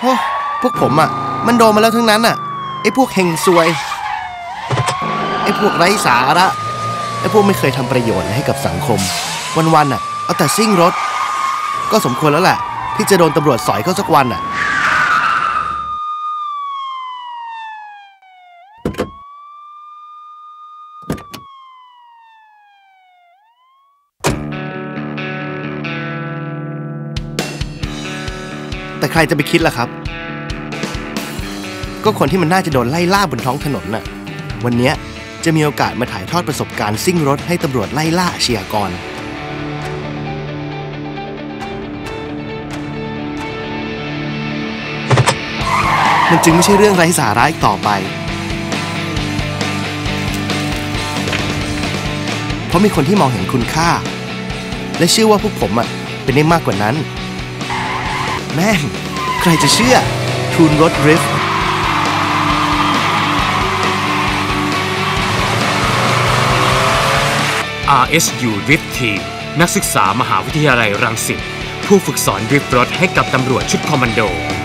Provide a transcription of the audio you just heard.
อ้พวกผมอ่ะมันโดนมาแล้วทั้งนั้นอ่ะไอ้พวกเฮงซวยไอ้พวกไร้สาระไอ้พวกไม่เคยทำประโยชน์ให้กับสังคมวันๆอ่ะเอาแต่ซิ่งรถก็สมควรแล้วแหละที่จะโดนตำรวจสอยเข้าสักวันอ่ะแต่ใครจะไปคิดล่ะครับก็คนที่มันน่าจะโดนไล่ล่าบนท้องถนนน่ะวันนี้จะมีโอกาสมาถ่ายทอดประสบการณ์ซิ่งรถให้ตำรวจไล่ล่าอาชญากรมันจึงไม่ใช่เรื่องไร้สาระอีกต่อไปเพราะมีคนที่มองเห็นคุณค่าและเชื่อว่าพวกผมอ่ะเป็นได้มากกว่านั้นแม่งใครจะเชื่อทูนรถดริฟต์ RSU Drift Team นักศึกษามหาวิทยาลัยรังสิตผู้ฝึกสอนดริฟต์รถให้กับตำรวจชุดคอมมานโด